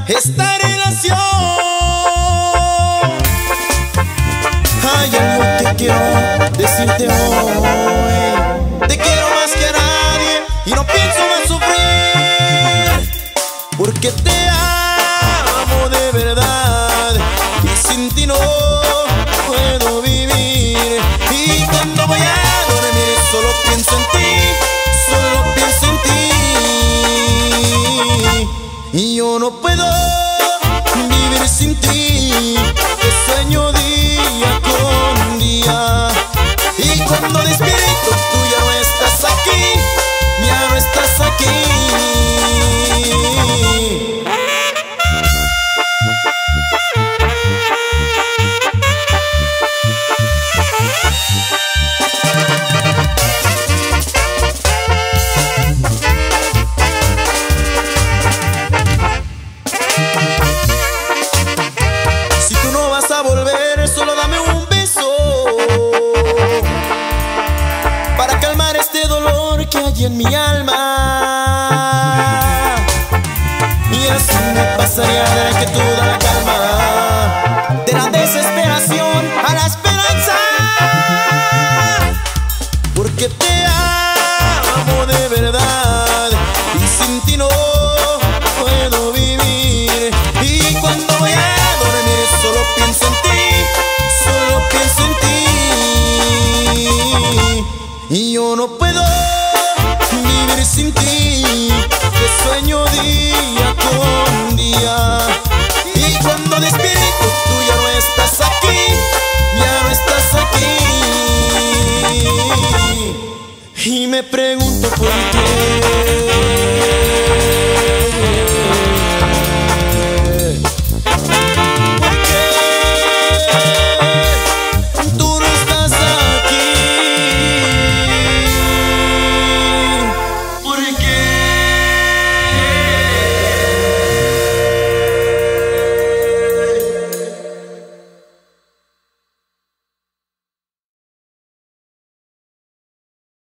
esta relación. Hay algo que quiero decirte hoy. Te quiero más que a nadie y no pienso más sufrir, porque te amo de verdad y sin ti no puedo vivir. Y cuando voy a dormir solo pienso en ti, solo pienso en ti. Y yo no puedo vivir sin ti, te sueño día con día. Y cuando despierto tú ya no estás aquí, ya no estás aquí. Si tú no vas a volver, solo dame un beso para calmar este dolor que hay en mi alma. Y así me pasaría de que toda la calma, de la desesperación a la esperanza, porque te amo de verdad y sin ti no puedo vivir. Y cuando voy a dormir solo pienso en ti, solo pienso en ti. Y yo no puedo vivir sin ti, te sueño día con día. Y cuando despierto tú ya no estás aquí, ya no estás aquí. Y me pregunto por qué.